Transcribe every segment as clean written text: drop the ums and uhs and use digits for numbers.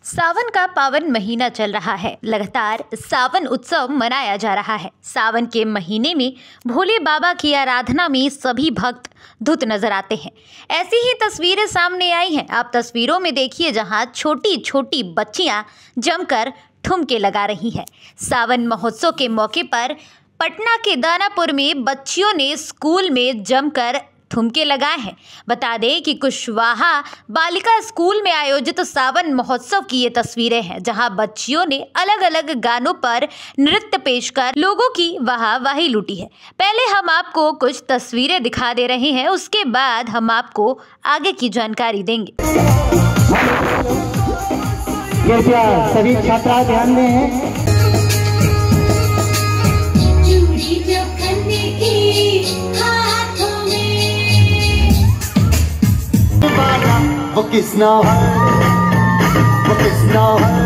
सावन का पावन महीना चल रहा है। लगातार सावन उत्सव मनाया जा रहा है। सावन के महीने में भोले बाबा की आराधना में सभी भक्त धुत नजर आते हैं। ऐसी ही तस्वीरें सामने आई हैं। आप तस्वीरों में देखिए, जहां छोटी छोटी बच्चियां जमकर ठुमके लगा रही हैं। सावन महोत्सव के मौके पर पटना के दानापुर में बच्चियों ने स्कूल में जमकर ठुमके लगाए हैं। बता दें कि कुशवाहा बालिका स्कूल में आयोजित सावन महोत्सव की ये तस्वीरें हैं, जहां बच्चियों ने अलग अलग गानों पर नृत्य पेश कर लोगों की वाहवाही लूटी है। पहले हम आपको कुछ तस्वीरें दिखा दे रहे हैं, उसके बाद हम आपको आगे की जानकारी देंगे। कृपया सभी छात्रा ध्यान दें। वो किसना है, वो किसना है।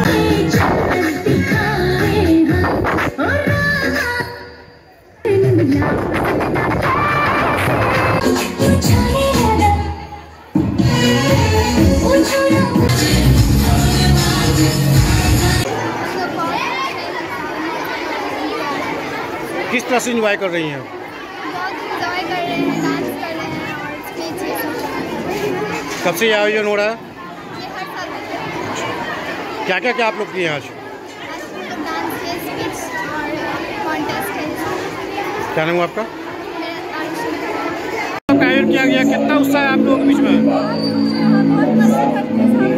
किस तरह से एंजॉय कर रही हैं? बहुत एंजॉय कर रहे हैं, डांस कर रहे हैं और स्पीच। कब से ये आयोजन हो रहा है? ये हर साल होता है। क्या क्या आप लोग किए हैं आज? डांस के स्पीच और कॉन्टेस्ट है। क्या नाम है आपका? मेरा आयुष। आपका आयोजन किया गया, कितना उत्साह है आप लोगों के बीच में? बहुत मस्ती करते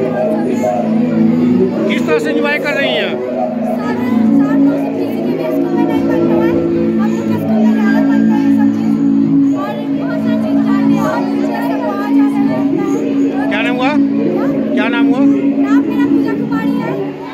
हैं। किस तरह से एंजॉय कर रही हैं? क्या नाम हुआ? मेरा पूजा कुमारी है।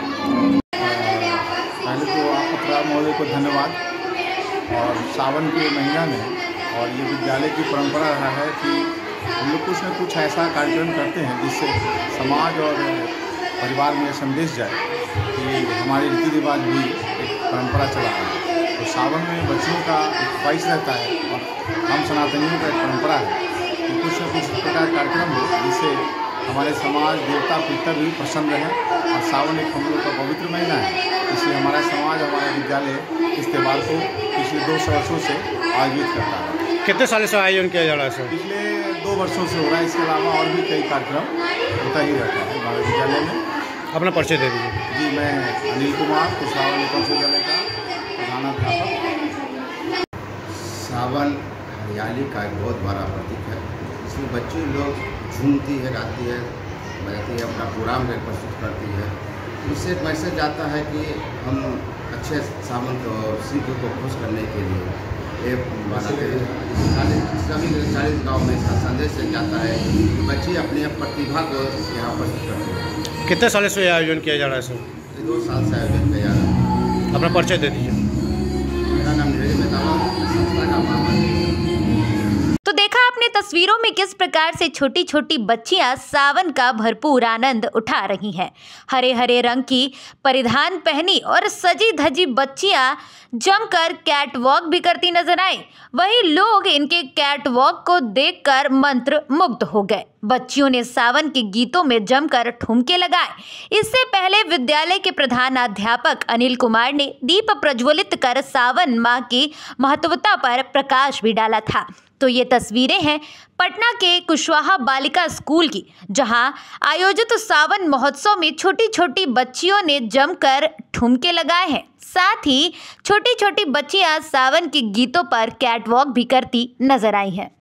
पहले तो अपराध महोदय को धन्यवाद। और सावन के महीना में और ये विद्यालय की परंपरा रहा है कि हम लोग कुछ न कुछ ऐसा कार्यक्रम करते हैं जिससे समाज और परिवार में संदेश जाए कि हमारे रीति रिवाज भी एक परंपरा चला है। तो सावन में बच्चों का एक ख्वाहिश रहता है और हम सनातनियों का एक परंपरा है कि कुछ न कुछ प्रकार कार्यक्रम हो जिससे हमारे समाज देवता पितर भी प्रसन्न रहें। और सावन एक हम लोग का पवित्र महीना है, इसलिए हमारा समाज, हमारा विद्यालय इस त्यौहार को पिछले 2 वर्षों से आयोजित करता है। कितने सालों से आयोजन किया जा रहा है सर? पिछले 2 वर्षों से हो रहा है। इसके अलावा और भी कई कार्यक्रम होता ही रहता है हमारे विद्यालय में। अपना परिचय दे दीजिए। जी, मैं अनिल कुमार, कुशवाहा विद्यालय का प्रधानाध्यापक। सावन हरियाली का एक बहुत बड़ा प्रतीक है। इसमें बच्चे लोग झूमती है, गाती है, बजाती है, अपना प्रोग्राम प्रस्तुत करती है। इससे एक मैसेज आता है कि हम अच्छे सावन को शिव को खुश करने के लिए ये बनाते हैं। सभी 40 गाँव में इसका संदेश जाता है कि बच्चे अपनी प्रतिभा को यहाँ प्रस्तुत करते हैं। कितने सालों से आयोजन किया जा रहा है सर? 2 साल से आयोजन किया जा रहा है। अपना परिचय दे दीजिए। मेरा नाम नीरज मेहता, संस्था का मामला। तो देखा आपने तस्वीरों में किस प्रकार से छोटी छोटी बच्चियां सावन का भरपूर आनंद उठा रही हैं। हरे हरे रंग की परिधान पहनी और सजी धजी बच्चियां जमकर कैट वॉक भी करती नजर आई। वहीं लोग इनके कैट वॉक को देखकर मंत्र मुग्ध हो गए। बच्चियों ने सावन के गीतों में जमकर ठुमके लगाए। इससे पहले विद्यालय के प्रधानाध्यापक अनिल कुमार ने दीप प्रज्वलित कर सावन माह की महत्वता पर प्रकाश भी डाला था। तो ये तस्वीरें हैं पटना के कुशवाहा बालिका स्कूल की, जहां आयोजित सावन महोत्सव में छोटी छोटी बच्चियों ने जमकर ठुमके लगाए हैं। साथ ही छोटी छोटी बच्चियां सावन के गीतों पर कैटवॉक भी करती नजर आई हैं।